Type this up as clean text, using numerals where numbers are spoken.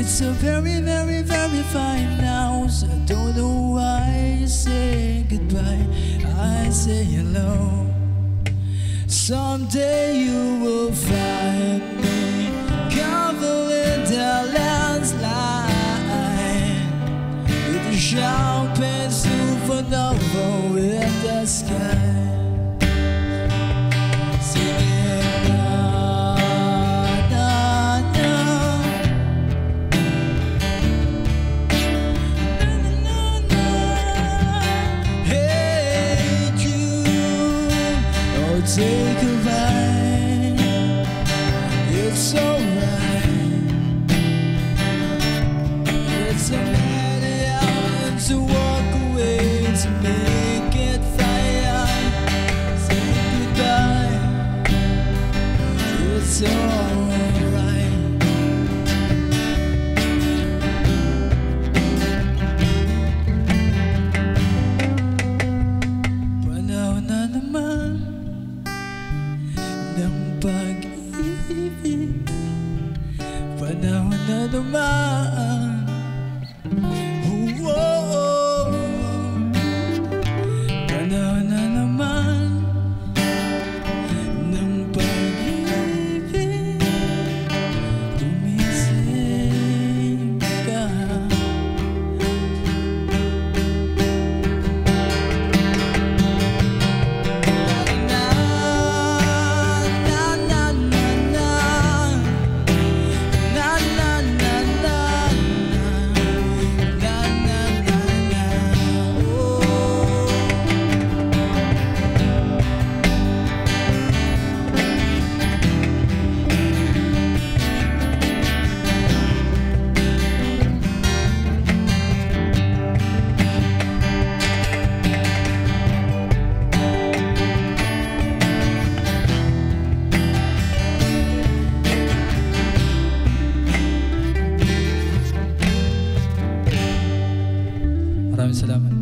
It's a very, very, very fine house. I don't know why I say goodbye, I say hello. Someday you will find me covered in the landslide, with the champagne supernova in the sky. Take a ride, it's alright. It's a many hours to walk away to make it fire. Say goodbye, it's alright. Panahon Nanaman ng pag-ibig, panahon na naman. Panahon na naman ng pag-ibig, gumising ka. Maraming salamat.